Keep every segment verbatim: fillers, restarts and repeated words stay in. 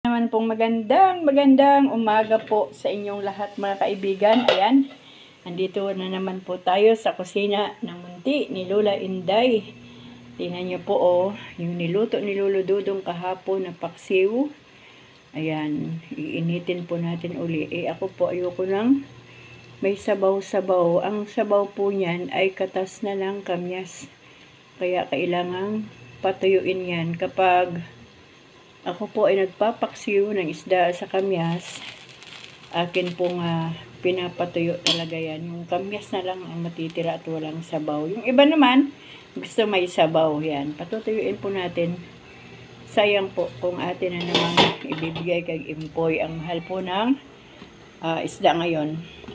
Naman pong magandang magandang umaga po sa inyong lahat mga kaibigan. Ayan, andito na naman po tayo sa kusina ng munti ni Lola Inday. Tingnan niyo po oh, yung niluto ni Lolo Dudong kahapon na paksiw. Ayan, iinitin po natin uli. Eh ako po ayoko nang may sabaw-sabaw. Ang sabaw po niyan ay katas na lang kamyas. Kaya kailangang patuyuin yan kapag ako po ay nagpapaksiw ng isda sa kamyas. Akin pong uh, pinapatuyo talaga yan. Yung kamyas na lang ang matitira at walang sabaw. Yung iba naman, gusto may sabaw yan. Patutuyuin po natin. Sayang po kung atin na naman ibibigay kay Impoy. Ang mahal po ng uh, isda ngayon.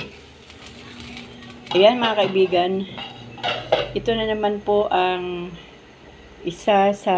Ayan mga kaibigan. Ito na naman po ang isa sa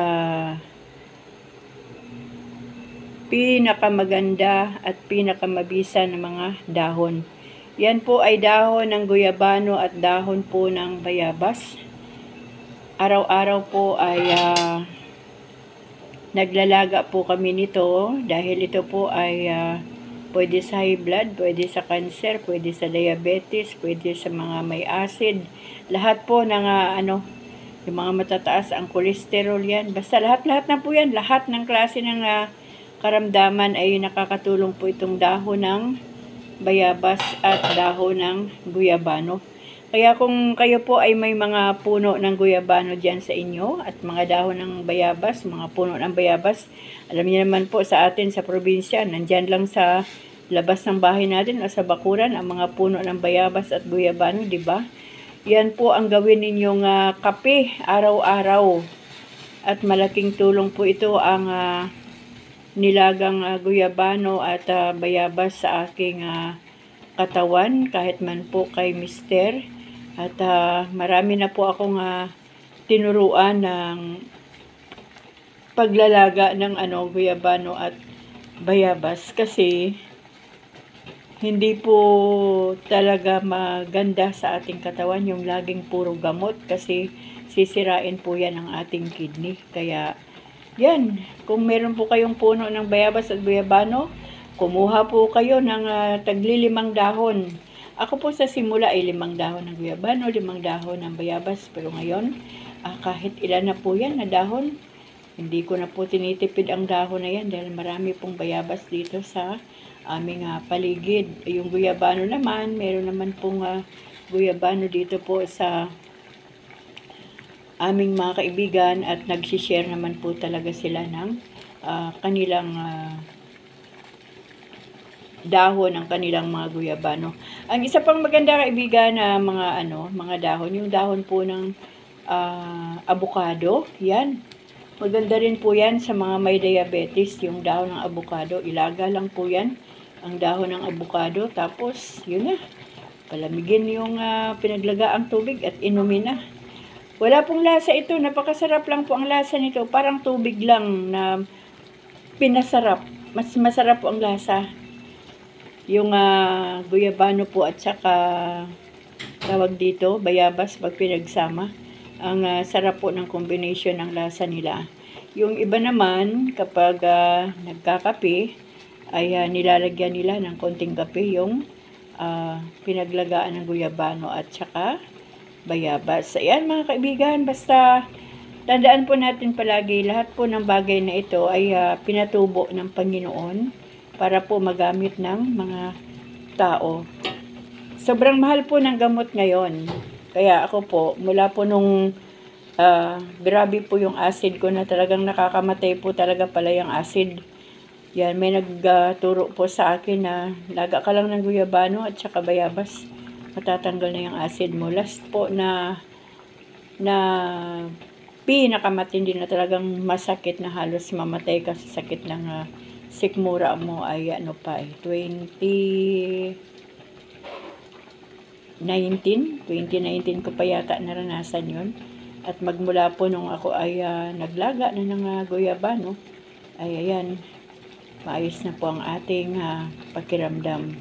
pinakamaganda at pinakamabisa ng mga dahon. Yan po ay dahon ng guyabano at dahon po ng bayabas. Araw-araw po ay uh, naglalaga po kami nito dahil ito po ay uh, pwede sa high blood, pwede sa cancer, pwede sa diabetes, pwede sa mga may acid. Lahat po ng uh, ano, yung mga matataas ang cholesterol yan. Basta lahat-lahat na po yan. Lahat ng klase ng uh, karamdaman ay nakakatulong po itong dahon ng bayabas at dahon ng guyabano. Kaya kung kayo po ay may mga puno ng guyabano dyan sa inyo at mga dahon ng bayabas, mga puno ng bayabas, alam niyo naman po sa atin sa probinsya, nandyan lang sa labas ng bahay natin o sa bakuran ang mga puno ng bayabas at guyabano, di ba? Yan po ang gawin ninyong uh, kape araw-araw. At malaking tulong po ito ang uh, nilagang uh, guyabano at uh, bayabas sa aking uh, katawan, kahit man po kay mister. At uh, marami na po akong uh, tinuruan ng paglalaga ng ano, guyabano at bayabas kasi hindi po talaga maganda sa ating katawan yung laging puro gamot kasi sisirain po yan ang ating kidney. Kaya yan, kung meron po kayong puno ng bayabas at guyabano, kumuha po kayo ng uh, taglilimang dahon. Ako po sa simula ay limang dahon ng guyabano, limang dahon ng bayabas. Pero ngayon, uh, kahit ilan na po yan na dahon, hindi ko na po tinitipid ang dahon na yan dahil marami pong bayabas dito sa aming uh, paligid. Yung guyabano naman, meron naman pong uh, guyabano dito po sa aming mga kaibigan at nagsishare naman po talaga sila ng uh, kanilang uh, dahon ng kanilang mga guyabano. Ang isa pang maganda kaibigan na uh, mga ano, mga dahon, yung dahon po ng uh, avocado, yan. Maganda rin po yan sa mga may diabetes, yung dahon ng avocado. Ilaga lang po yan, ang dahon ng avocado. Tapos, yun na, palamigin yung uh, pinaglagaang tubig at inumin na. Wala pong lasa ito, napakasarap lang po ang lasa nito. Parang tubig lang na pinasarap. Mas masarap po ang lasa. Yung uh, guyabano po at saka tawag dito, bayabas pag pinagsama. Ang uh, sarap po ng combination ng lasa nila. Yung iba naman, kapag uh, nagkakape, ay uh, nilalagyan nila ng konting kape yung uh, pinaglagaan ng guyabano at saka bayabas. Ayan mga kaibigan, basta tandaan po natin palagi, lahat po ng bagay na ito ay uh, pinatubo ng Panginoon para po magamit ng mga tao. Sobrang mahal po ng gamot ngayon. Kaya ako po, mula po nung uh, grabe po yung acid ko na talagang nakakamatay po talaga pala yung acid. Yan, may nagturo uh, po sa akin na laga ka lang ng guyabano at saka bayabas. Matatanggal na yung acid mo. Last po na na pinakamatindi na talagang masakit na halos mamatay ka sa sakit ng uh, sikmura mo ay ano pa eh, twenty nineteen ko pa yata naranasan yun. At magmula po nung ako ay uh, naglaga na ng uh, guyabano, ay ayan, maayos na po ang ating uh, pakiramdam.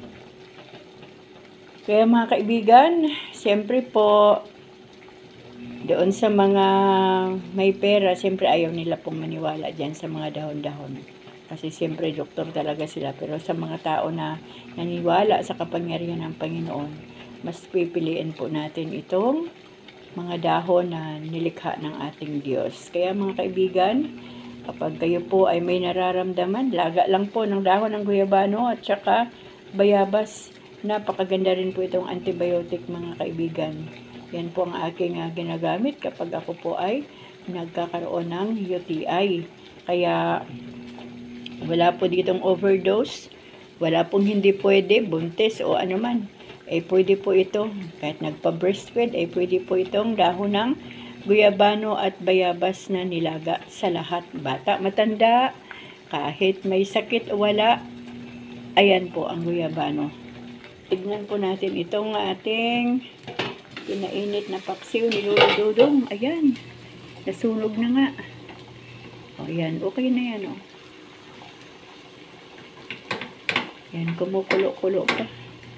Kaya mga kaibigan, siyempre po, doon sa mga may pera, siyempre ayaw nila pong maniwala dyan sa mga dahon-dahon. Kasi siyempre doktor talaga sila. Pero sa mga tao na naniwala sa kapangyarihan ng Panginoon, mas pipiliin po natin itong mga dahon na nilikha ng ating Diyos. Kaya mga kaibigan, kapag kayo po ay may nararamdaman, laga lang po ng dahon ng guyabano at saka bayabas. Napakaganda rin po itong antibiotic mga kaibigan. Yan po ang aking uh, ginagamit kapag ako po ay nagkakaroon ng U T I. Kaya wala po ditong overdose, wala pong hindi pwede, buntis o ano man. Eh pwede po ito, kahit nagpa-breastfeed, eh pwede po itong dahon ng guyabano at bayabas na nilaga sa lahat. Bata, matanda, kahit may sakit o wala, ayan po ang guyabano. Tignan po natin itong ating pinainit na paksiw ni Lolo Dudong. Ayan, nasunog na nga. O ayan, okay na yan o. Yan, kumukulo-kulo pa.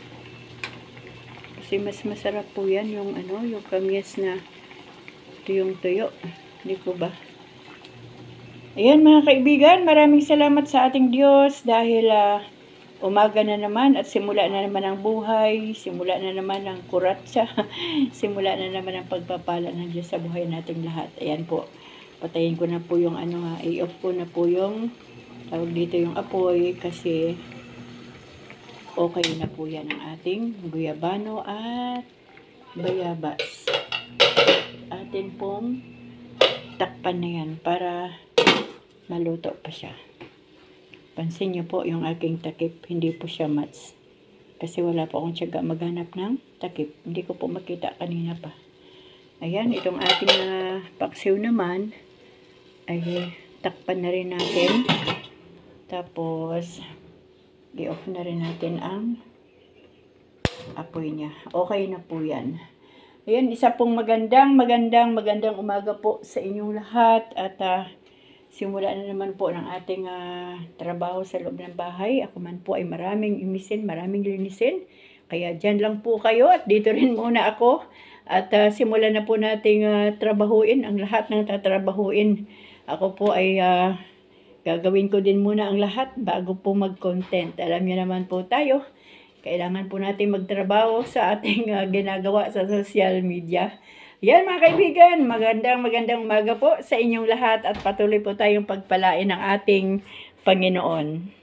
Kasi mas masarap po yan yung ano, yung kamyas na tuyong tuyo. Hindi po ba? Ayan mga kaibigan, maraming salamat sa ating Diyos dahil uh, umaga na naman at simula na naman ang buhay, simula na naman ang kuratsa, simula na naman ang pagpapala ng Diyos sa buhay nating lahat. Ayan po, patayin ko na po yung ano ha, i-off ko na po yung tawag dito yung apoy kasi okay na po yan ang ating guyabano at bayabas. Atin pong takpan na yan para maluto pa siya. Pansin niyo po yung aking takip, hindi po siya mats. Kasi wala po akong tiyaga maghanap ng takip. Hindi ko po makita kanina pa. Ayan, itong ating uh, paksiw naman ay takpan na rin natin. Tapos i-off na rin natin ang apoy niya. Okay na po yan. Ayan, isa pong magandang, magandang, magandang umaga po sa inyong lahat. At uh, simula na naman po ng ating uh, trabaho sa loob ng bahay. Ako man po ay maraming imisin, maraming linisin. Kaya dyan lang po kayo at dito rin muna ako. At uh, simulan na po nating uh, trabahuin ang lahat ng tatrabahuin. Ako po ay uh, gagawin ko din muna ang lahat bago po mag-content. Alam niyo naman po tayo, kailangan po natin magtrabaho sa ating uh, ginagawa sa social media. Yan mga kaibigan, magandang magandang umaga po sa inyong lahat at patuloy po tayong pagpalain ng ating Panginoon.